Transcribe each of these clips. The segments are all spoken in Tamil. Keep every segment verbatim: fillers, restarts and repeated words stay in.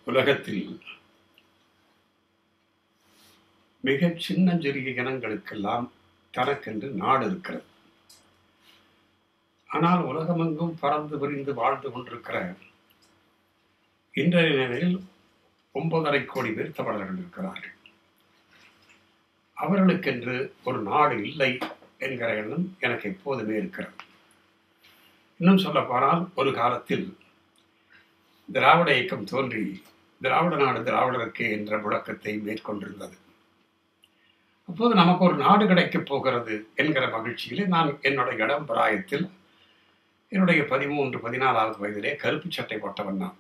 உலகத்தில் மிகச் சின்னஞ்சிறிய இனங்களுக்கெல்லாம் தனக்கென்று நாடு இருக்கிறது. ஆனால் உலகமெங்கும் பறந்து விரிந்து வாழ்ந்து கொண்டிருக்கிற இன்றைய நிலையில் ஒன்பதரை கோடி பேர் தமிழர்கள் இருக்கிறார்கள். அவர்களுக்கென்று ஒரு நாடு இல்லை என்கிற எண்ணம் எனக்கு எப்போதுமே இருக்கிறது. இன்னும் சொல்ல போனால், ஒரு காலத்தில் திராவிட இயக்கம் தோன்றி திராவிட நாடு திராவிடருக்கு என்ற முழக்கத்தை மேற்கொண்டிருந்தது. அப்போது நமக்கு ஒரு நாடு கிடைக்கப் போகிறது என்கிற மகிழ்ச்சியிலே நான் என்னுடைய இடம் பிராயத்தில் என்னுடைய பதிமூன்று பதினாலாவது வயதிலே கருப்பு சட்டை போட்டவன் நான்.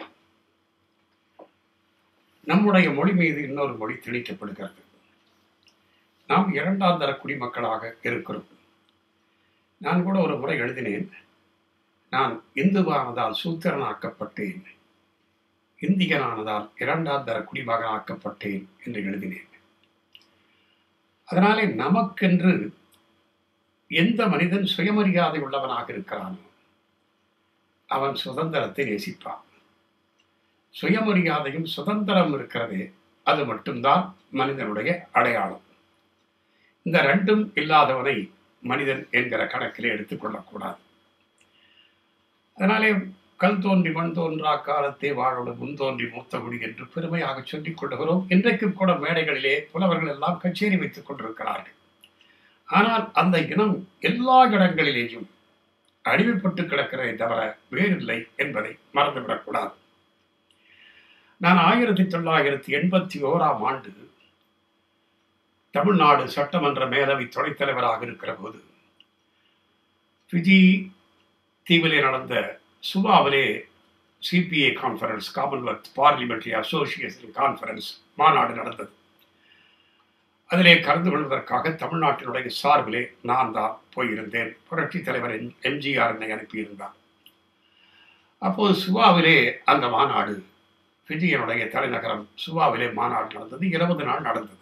நம்முடைய மொழி மீது இன்னொரு மொழி திணிக்கப்படுகிறது. நாம் இரண்டாம் தர குடிமக்களாக இருக்கிறோம். நான் கூட ஒரு முறை எழுதினேன், நான் இந்துவானதால் சூத்திரனாக்கப்பட்டேன், இந்தியனானதால் இரண்டாம் தர குடிமகனாக்கப்பட்டேன் என்று எழுதினேன். அதனாலே நமக்கென்று எந்த மனிதன் சுயமரியாதை உள்ளவனாக இருக்கிறானோ அவன் சுதந்திரத்தை நேசிப்பான். சுயமரியாதையும் சுதந்திரம் இருக்கிறதே, அது மட்டும்தான் மனிதனுடைய அடையாளம். இந்த ரெண்டும் இல்லாதவனை மனிதன் என்கிற கணக்கிலே எடுத்துக்கொள்ளக்கூடாது. அதனாலே கல் தோன்றி மண் தோன்றா காலத்தே வாழோடு முன் தோன்றி மூத்த குடி என்று பெருமையாக சொல்லிக் கொள்ளுகிறோம். இன்றைக்கும் கூட மேடைகளிலே புலவர்கள் எல்லாம் கச்சேரி வைத்துக் கொண்டிருக்கிறார்கள். ஆனால் அந்த இனம் எல்லா இடங்களிலேயும் அடிமைப்பட்டு கிடக்கிறதை தவிர வேறில்லை என்பதை மறந்துவிடக்கூடாது. நான் ஆயிரத்தி தொள்ளாயிரத்தி எண்பத்தி ஓராம் ஆண்டு தமிழ்நாடு சட்டமன்ற மேலவை துணைத் தலைவராக இருக்கிற போது ஃபிஜி தீவிலே நடந்த சுவாவிலே CPA conference, Commonwealth parliamentary association conference மாநாடு நடந்தது. அதிலே கலந்து கொள்வதற்காக தமிழ்நாட்டினுடைய சார்பிலே நான் தான் போயிருந்தேன். புரட்சி தலைவர் எம்ஜிஆர் என்னை அனுப்பியிருந்தார். அப்போது சுவாவிலே அந்த மாநாடு, ஃபிஜியினுடைய தலைநகரம் சுவாவிலே மாநாடு நடந்தது. இருபது நாள் நடந்தது.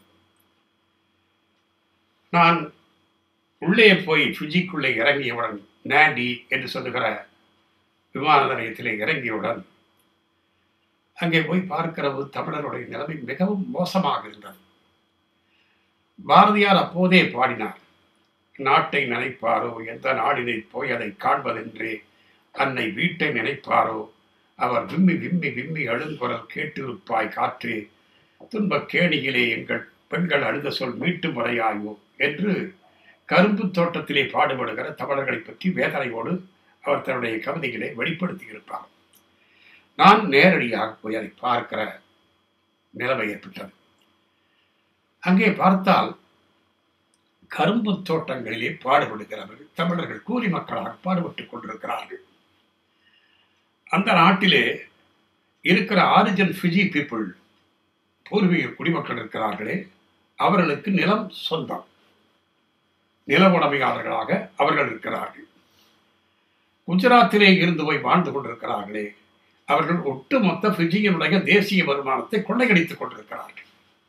நான் உள்ளே போய் ஃபிஜிக்குள்ளே இறங்கியவுடன், நாண்டி என்று சொல்லுகிற விமான நிலையத்திலே இறங்கியவுடன் அங்கே போய் பார்க்கிறது தமிழருடைய நிலைமை மிகவும் மோசமாக இருந்தது. பாரதியார் அப்போதே பாடினார், நாட்டை நினைப்பாரோ எந்த நாடினை போய் அதை காண்பதென்றே, அன்னை வீட்டை நினைப்பாரோ அவர் விம்மி விம்மி விம்மி அழுங்குரல் கேட்டிருப்பாய் காற்றே, துன்பக் கேணியிலே எங்கள் பெண்கள் அழுத சொல் மீட்டு முறையாயோ என்று கரும்பு தோட்டத்திலே பாடுபடுகிற தமிழர்களை பற்றி வேதனையோடு அவர் தன்னுடைய கவிதைகளை வெளிப்படுத்தி இருப்பார். நான் நேரடியாக போய் அதை பார்க்கிற நிலைமை ஏற்பட்டது. அங்கே பார்த்தால் கரும்பு தோட்டங்களிலே பாடுபடுகிறவர்கள் தமிழர்கள் கூலி மக்களாக பாடுபட்டுக் கொண்டிருக்கிறார்கள். அந்த நாட்டிலே இருக்கிற ஆரிஜின் ஃபிஜி பீப்புள், பூர்வீக குடிமக்கள் இருக்கிறார்களே, அவர்களுக்கு நிலம் சொந்தம், நில உடைமையாளர்களாக அவர்கள் இருக்கிறார்கள். குஜராத்திலே இருந்து போய் வாழ்ந்து கொண்டிருக்கிறார்களே, அவர்கள் ஒட்டுமொத்த ஃபிஜியினுடைய தேசிய வருமானத்தை கொள்ளையடித்துக் கொண்டிருக்கிறார்கள்.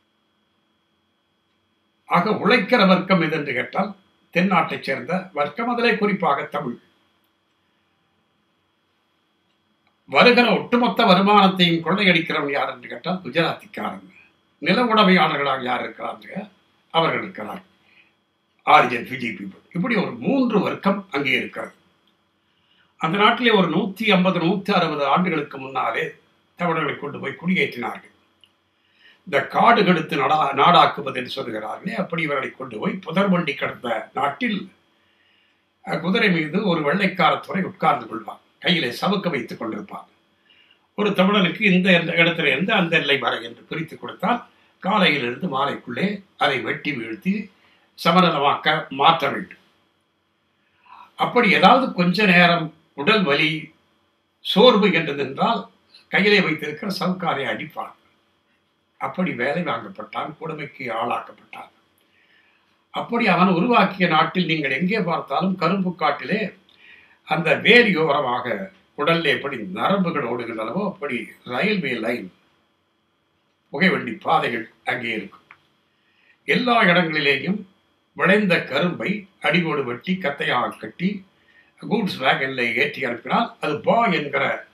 ஆக உழைக்கிற வர்க்கம் எது என்று கேட்டால் தென்னாட்டைச் சேர்ந்த வர்க்கம், அதிலே குறிப்பாக தமிழ். வருகிற ஒட்டுமொத்த வருமானத்தையும் கொள்ளையடிக்கிறவன் யார் என்று கேட்டால் குஜராத்திக்காரன். நில உடைமையாளர்களாக யார் இருக்கிறாங்க? அவர்கள் இருக்கிறார், ஆரிஜின் ஃபிஜி பீப்புள். இப்படி ஒரு மூன்று வர்க்கம் அங்கே இருக்கிறது. அந்த நாட்டிலே ஒரு நூற்றி ஐம்பது நூற்றி அறுபது ஆண்டுகளுக்கு முன்னாலே தமிழர்களை கொண்டு போய் குடியேற்றினார்கள். இந்த காடு கெடுத்து நடா நாடாக்குவது என்று சொல்கிறார்களே, அப்படி இவர்களை கொண்டு போய் புதர்வண்டி கடந்த நாட்டில் குதிரை மீது ஒரு வெள்ளைக்கார துறை உட்கார்ந்து கொள்வார், கையிலே சவுக்க வைத்துக் கொண்டிருப்பார். ஒரு தமிழனுக்கு இந்த இடத்துல இருந்து அந்த எல்லை வரை என்று பிரித்து கொடுத்தால் காலையிலிருந்து மாலைக்குள்ளே அதை வெட்டி வீழ்த்தி சமநலமாக்க மாற்ற வேண்டும். அப்படி ஏதாவது கொஞ்ச நேரம் உடல் வலி சோர்வு என்றது என்றால் கையிலே வைத்திருக்கிற சவுக்காரை அடிப்பான். அப்படி வேலை வாங்கப்பட்டான், கொடுமைக்கு ஆளாக்கப்பட்டான். அப்படி அவன் உருவாக்கிய நாட்டில் நீங்கள் எங்கே பார்த்தாலும் கரும்பு காட்டிலே அந்த வேலியோரமாக உடல்ல எப்படி நரம்புகள் ஓடுகின்றனவோ அப்படி ரயில்வே லைன், புகைவண்டி பாதைகள் அங்கே இருக்கும். எல்லா இடங்களிலேயும் விளைந்த கரும்பை அடிவோடு வெட்டி கத்தையாக கட்டி கூட்ஸ் வேகனில் ஏற்றி அனுப்பினால் அது பா என்கிற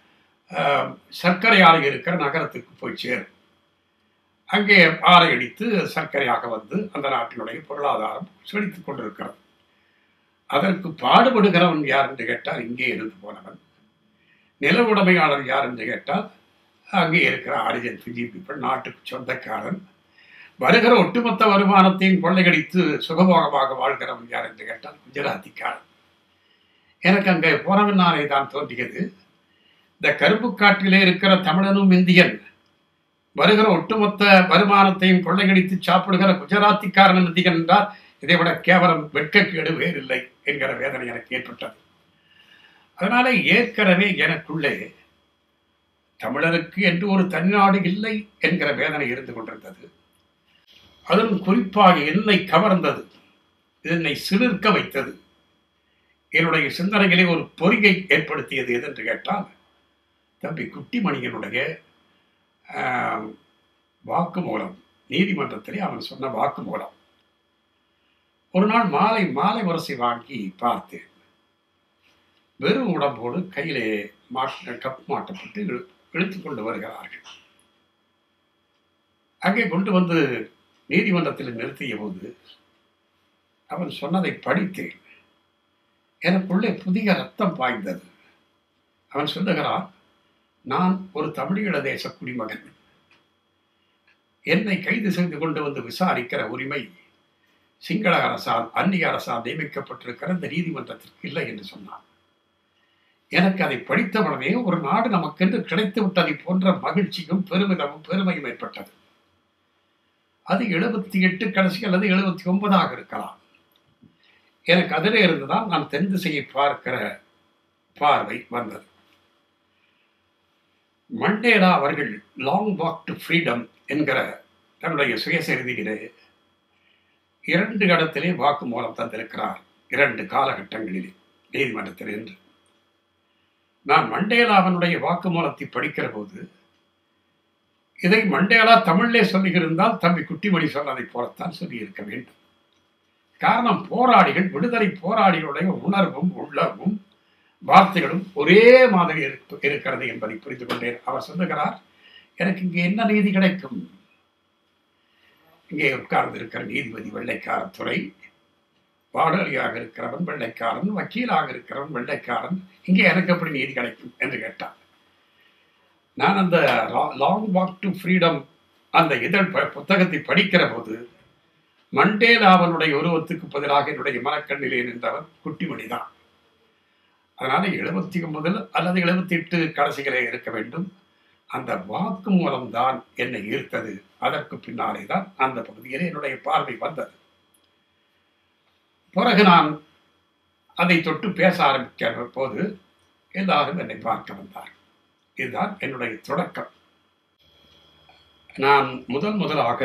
சர்க்கரை ஆலை இருக்கிற நகரத்துக்கு போய் சேரும். அங்கே ஆலை அடித்து சர்க்கரையாக வந்து அந்த நாட்டினுடைய பொருளாதாரம் செழித்துக் கொண்டிருக்கிறது. அதற்கு பாடுபடுகிறவன் யார் என்று கேட்டால் இங்கே இருந்து போனவன். நில உடைமையாளர் யார் என்று கேட்டால் அங்கே இருக்கிற ஆரிஜின் ஃபிஜி பீப்பிள், நாட்டுக்கு சொந்தக்காரன். வருகிற ஒட்டுமொத்த வருமானத்தையும் கொள்ளையடித்து சுகபோகமாக வாழ்கிறவன் யார் என்று கேட்டால் குஜராத்திக்காரன். எனக்கு அங்கே போனவனாலே தான் தோன்றியது, இந்த கருப்பு காட்டிலே இருக்கிற தமிழனும் இந்தியன் வருகிற ஒட்டுமொத்த வருமானத்தையும் கொள்ளையடித்து சாப்பிடுகிற குஜராத்திக்காரன் இந்தியன் என்றால் இதை விட கேவலம் வெட்கக்கேடு வேறில்லை என்கிற வேதனை எனக்கு ஏற்பட்டது. அதனால ஏற்கனவே எனக்குள்ளே தமிழருக்கு என்று ஒரு தனிநாடு இல்லை என்கிற வேதனை இருந்து கொண்டிருந்தது. அதிலும் குறிப்பாக என்னை கவர்ந்தது, என்னை சிலிர்க்க வைத்தது, என்னுடைய சிந்தனைகளை ஒரு பொறியை ஏற்படுத்தியது எது என்று கேட்டால் தம்பி குட்டிமணியனுடைய வாக்குமூலம். நீதிமன்றத்திலே அவன் சொன்ன வாக்குமூலம். ஒரு நாள் மாலை மாலை வரிசை வாங்கி பார்த்தேன். வெறும் உடம்போடு கையிலே மாட்ட கப் மாட்டப்பட்டு இழுத்து கொண்டு வருகிறார்கள். அங்கே கொண்டு வந்து நீதிமன்றத்தில் நிறுத்திய போது அவன் சொன்னதை படித்தேன். எனக்குள்ளே புதிய ரத்தம் பாய்ந்தது. அவன் சொல்லுகிறான், நான் ஒரு தமிழீழ தேச குடிமகன், என்னை கைது செய்து கொண்டு வந்து விசாரிக்கிற உரிமை சிங்கள அரசால் அந்நிய அரசால் நியமிக்கப்பட்டிருக்கிற இந்த நீதிமன்றத்திற்கு இல்லை என்று சொன்னான். எனக்கு அதை படித்தவுடனே ஒரு நாடு நமக்கென்று கிடைத்து விட்டதை போன்ற மகிழ்ச்சியும் பெருமிதமும் பெருமையும் ஏற்பட்டது. அது எழுபத்தி எட்டு கடைசி அல்லது எழுபத்தி ஒன்பதாக இருக்கலாம். எனக்கு அதிலே இருந்துதான் நான் தென் திசையை பார்க்கிற பார்வை வந்தது. மண்டேலா அவர்கள் லாங் வாக் டு ஃப்ரீடம் என்கிற தன்னுடைய சுயசரிதியிலே இரண்டு இடத்திலே வாக்கு மூலம் தந்திருக்கிறார். இரண்டு காலகட்டங்களிலே நீதிமன்றத்தில் என்று நான் மண்டேலாவனுடைய வாக்கு மூலத்தை படிக்கிற போது இதை மண்டேலா தமிழிலே சொல்லியிருந்தால் தம்பி குட்டிமணி சொன்னதை போலத்தான் சொல்லியிருக்க வேண்டும். காரணம், போராளிகள், விடுதலை போராளிகளுடைய உணர்வும் உள்ளமும் வார்த்தைகளும் ஒரே மாதிரி இருக்கிறது என்பதை புரிந்து கொண்டேன். அவர் சொல்லுகிறார், எனக்கு இங்கே என்ன நீதி கிடைக்கும்? இங்கே உட்கார்ந்து இருக்கிற நீதிபதி வெள்ளைக்கார துறை, பாடலியாக இருக்கிறவன் வெள்ளைக்காரன், வக்கீலாக இருக்கிறவன் வெள்ளைக்காரன், இங்கே எனக்கு எப்படி நீதி கிடைக்கும் என்று கேட்டார். நான் அந்த லாங் வாக் டு ஃப்ரீடம் அந்த இதழ் புத்தகத்தை படிக்கிற போது மண்டேலாவனுடைய உருவத்துக்கு பதிலாக என்னுடைய மனக்கண்ணிலே நின்றவன் குட்டிமணிதான். அதனால எழுபத்தி ஒன்பதில் அல்லது எழுபத்தி எட்டு கடைசிகளே இருக்க வேண்டும். அந்த வாக்கு மூலம்தான் என்னை ஈர்த்தது. அதற்கு பின்னாலே தான் அந்த பகுதியிலே என்னுடைய பார்வை வந்தது. பிறகு நான் அதை தொட்டு பேச ஆரம்பிக்கிற போது எல்லாரும் என்னை பார்க்க வந்தார். இதுதான் என்னுடைய தொடக்கம். நான் முதல் முதலாக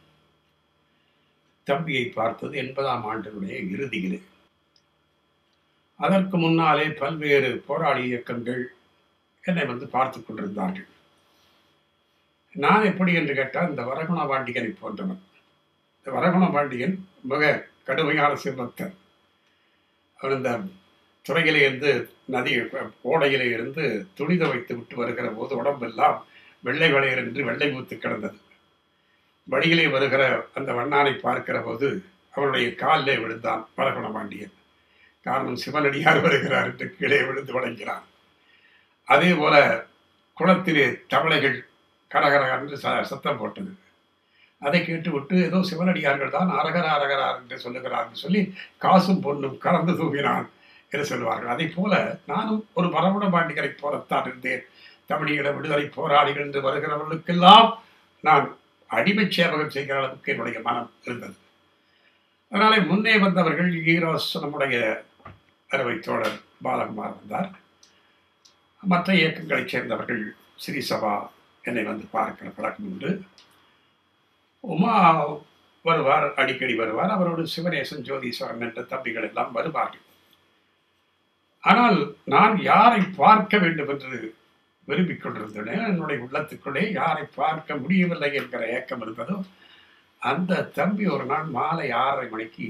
தம்பியை பார்த்தது எண்பதாம் ஆண்டினுடைய இறுதியிலே. அதற்கு முன்னாலே பல்வேறு போராளி இயக்கங்கள் என்னை வந்து பார்த்து கொண்டிருந்தார்கள். நான் எப்படி என்று கேட்டால் இந்த வரகுண பாண்டியனை போன்றவன். இந்த வரகுண பாண்டியன் மிக கடுமையான சிறுபக்தன். அவர் இந்த துறையிலே இருந்து நதி ஓடையிலே இருந்து துணி துவைத்து விட்டு வருகிற போது உடம்பெல்லாம் வெள்ளை வளையர் என்று வெள்ளை ஊத்து கிடந்தது. வழியிலே வருகிற அந்த வண்ணானை பார்க்கிற போது அவனுடைய காலிலே விழுந்தான் வரகுண பாண்டியன். காரணம், சிவனடியார் வருகிறார் என்று கீழே விழுந்து வணங்கினான். அதே போல குளத்திலே தவளைகள் கரகர என்று சத்தம் போட்டது. அதை கேட்டுவிட்டு ஏதோ சிவனடியார்கள் தான் அரகர அரகரார் என்று சொல்லுகிறார் சொல்லி காசும் பொண்ணும் கலந்து தூங்கினான் என்று சொல்லுவார்கள். அதை போல நானும் ஒரு வரகுண பாண்டியரை போலத்தான் இருந்தேன். தமிழீழ விடுதலை போராளிகள் என்று வருகிறவர்களுக்கெல்லாம் நான் அடிமை சேவகம் செய்கிற அளவுக்கு என்னுடைய மனம் இருந்தது. அதனாலே முன்னே வந்தவர்கள் ஈரோஸ் நம்முடைய அறுவை தோழர் பாலகுமார் வந்தார். மற்ற இயக்கங்களைச் சேர்ந்தவர்கள் ஸ்ரீசபா என்னை வந்து பார்க்கிற பழக்கம் உண்டு. உமா வருவார், அடிக்கடி வருவார். அவரோடு சிவநேசன், ஜோதீஸ்வரன் என்ற தம்பிகள் எல்லாம் வருவார்கள். ஆனால் நான் யாரை பார்க்க வேண்டும் என்று விரும்பிக் கொண்டிருந்தேன். என்னுடைய உள்ளத்துக்குள்ளே யாரை பார்க்க முடியவில்லை என்கிற ஏக்கம் இருந்ததோ அந்த தம்பி ஒரு நாள் மாலை ஆறரை மணிக்கு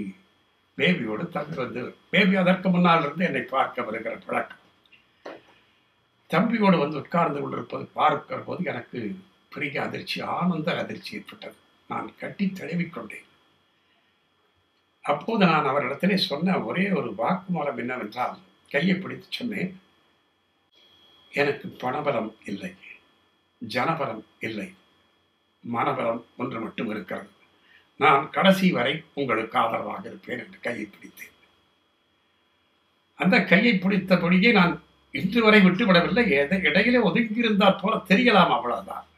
பேபியோடு தம்பி வந்து, பேபி அதற்கு முன்னால் இருந்து என்னை பார்க்க வருகிற பழக்கம். தம்பியோடு வந்து உட்கார்ந்து கொண்டிருப்பது பார்க்கிற போது எனக்கு பெரிய அதிர்ச்சி, ஆனந்த அதிர்ச்சி ஏற்பட்டது. நான் கட்டி தழுவிக்கொண்டேன். அப்போது நான் அவரிடத்திலே சொன்ன ஒரே ஒரு வாக்குமூலம் என்னவென்றால், கையை பிடித்து சொன்னேன், எனக்கு பணபலம் இல்லை, ஜனபலம் இல்லை, மனபலம் ஒன்று மட்டும் இருக்கிறது. நான் கடைசி வரை உங்களுக்கு ஆதரவாக இருப்பேன் என்று கையை பிடித்தேன். அந்த கையை பிடித்தபடியே நான் இன்று வரை விட்டுவிடவில்லை. இடையிலே ஒதுங்கியிருந்தால் போல தெரியலாம், அவ்வளவுதான்.